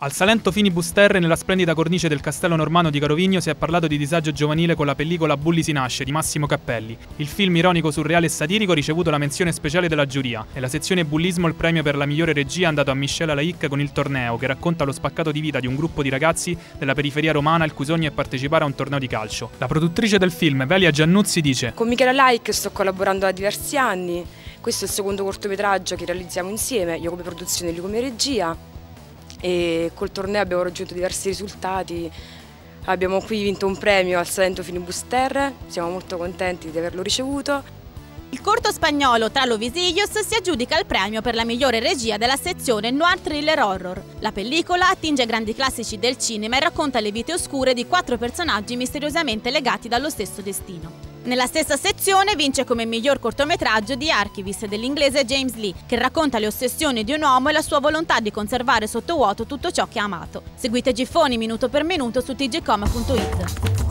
Al Salento Finibus Terre, nella splendida cornice del Castello Normanno di Carovigno, si è parlato di disagio giovanile con la pellicola Bulli si nasce di Massimo Cappelli. Il film ironico, surreale e satirico ha ricevuto la menzione speciale della giuria. Nella sezione Bullismo il premio per la migliore regia è andato a Michelle Alaic con Il Torneo, che racconta lo spaccato di vita di un gruppo di ragazzi della periferia romana il cui sogno è partecipare a un torneo di calcio. La produttrice del film, Velia Giannuzzi, dice: Con Michele Alaic sto collaborando da diversi anni. Questo è il secondo cortometraggio che realizziamo insieme, io come produzione e lui come regia. E col torneo abbiamo raggiunto diversi risultati, abbiamo qui vinto un premio al Salento Finibus Terre, siamo molto contenti di averlo ricevuto. Il corto spagnolo Tra los visillos si aggiudica il premio per la migliore regia della sezione Noir Thriller Horror. La pellicola attinge grandi classici del cinema e racconta le vite oscure di 4 personaggi misteriosamente legati dallo stesso destino. Nella stessa sezione vince come miglior cortometraggio The Archivist dell'inglese James Lee, che racconta le ossessioni di un uomo e la sua volontà di conservare sotto vuoto tutto ciò che ha amato. Seguite Giffoni minuto per minuto su tgcom.it.